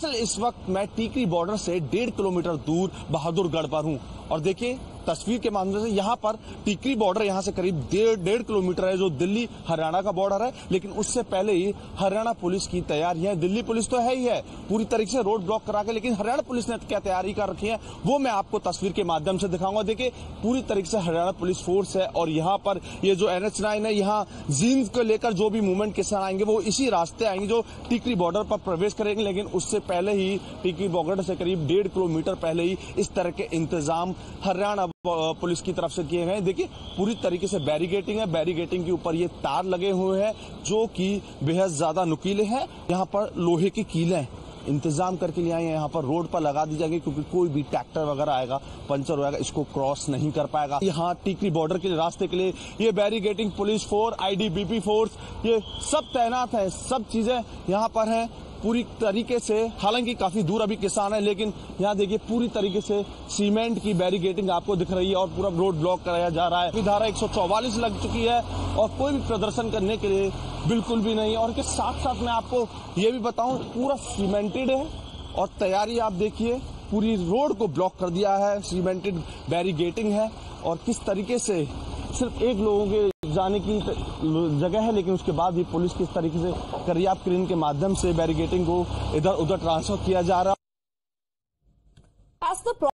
दरअसल इस वक्त मैं टीकरी बॉर्डर से 1.5 किलोमीटर दूर बहादुरगढ़ पर हूं और देखिए तस्वीर के माध्यम से यहाँ पर टीकरी बॉर्डर यहाँ से करीब 1.5 किलोमीटर है जो दिल्ली हरियाणा का बॉर्डर है, लेकिन उससे पहले ही हरियाणा पुलिस की तैयारियां, दिल्ली पुलिस तो है ही है पूरी तरीके से रोड ब्लॉक करा के, लेकिन हरियाणा पुलिस ने क्या तैयारी कर रखी है वो मैं आपको तस्वीर के माध्यम से दिखाऊंगा। देखिए पूरी तरीके से हरियाणा पुलिस फोर्स है और यहाँ पर ये जो NH9 है, यहाँ जींद को लेकर जो भी मूवमेंट किसान आएंगे वो इसी रास्ते आएंगे जो टीकरी बॉर्डर पर प्रवेश करेंगे, लेकिन उससे पहले ही टीकरी बॉर्डर से करीब 1.5 किलोमीटर पहले ही इस तरह के इंतजाम हरियाणा पुलिस की तरफ से किए गए। देखिए पूरी तरीके से बैरिगेटिंग है, बैरिगेटिंग के ऊपर ये तार लगे हुए हैं जो कि बेहद ज्यादा नुकीले हैं। यहाँ पर लोहे की कीलें इंतजाम करके लिए आए हैं, यहाँ पर रोड पर लगा दी जाएगी क्योंकि कोई भी ट्रैक्टर वगैरह आएगा पंचर हो जाएगा, इसको क्रॉस नहीं कर पाएगा। यहाँ टीकरी बॉर्डर के रास्ते के लिए ये barricading police force, IDBP force, ये सब तैनात है, सब चीजें यहाँ पर हैं पूरी तरीके से। हालांकि काफी दूर अभी किसान है, लेकिन यहाँ देखिए पूरी तरीके से सीमेंट की बैरिगेटिंग आपको दिख रही है और पूरा रोड ब्लॉक कराया जा रहा है। धारा 144 लग चुकी है और कोई भी प्रदर्शन करने के लिए बिल्कुल भी नहीं। और इसके साथ साथ मैं आपको ये भी बताऊं पूरा सीमेंटेड है और तैयारी आप देखिए, पूरी रोड को ब्लॉक कर दिया है, सीमेंटेड बैरिगेटिंग है और किस तरीके से सिर्फ एक लोगों के जाने की जगह है, लेकिन उसके बाद भी पुलिस किस तरीके से करियाब क्रेन के माध्यम से बैरिगेटिंग को इधर उधर ट्रांसफर किया जा रहा है।